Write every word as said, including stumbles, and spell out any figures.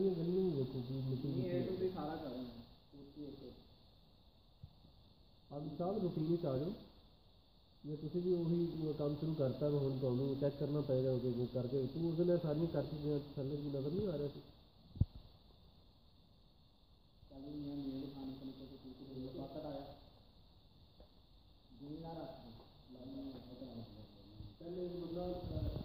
ਸਾਰੀਆਂ ਗਲੀਆਂ ਵੀ ਵੇਖੋ ਕੀ ਮਿੱਟੀ ਮਿੱਟੀ ਸਾਰਾ ਕਰਨਾ ਆਪ ਸਾਹਿਬ ਰੂਟੀਨ 'ਚ ਆ ਜਾਓ ਜੇ ਤੁਸੀਂ ਵੀ ਉਹੀ ਕੰਮ ਸ਼ੁਰੂ ਕਰਤਾ ਹੁਣ ਤੁਹਾਨੂੰ ਚੈੱਕ ਕਰਨਾ ਪਏਗਾ ਕਿ ਕਰਕੇ ਤੂੰ ਉਹਦੇ ਨਾਲ ਸਾਰੀਆਂ ਕਰਕੇ ਥੱਲੇ ਦੀ ਨਜ਼ਰ ਨਹੀਂ ਆ ਰਿਹਾ ਸੀ ਪਹਿਲੇ ਬੰਦਾ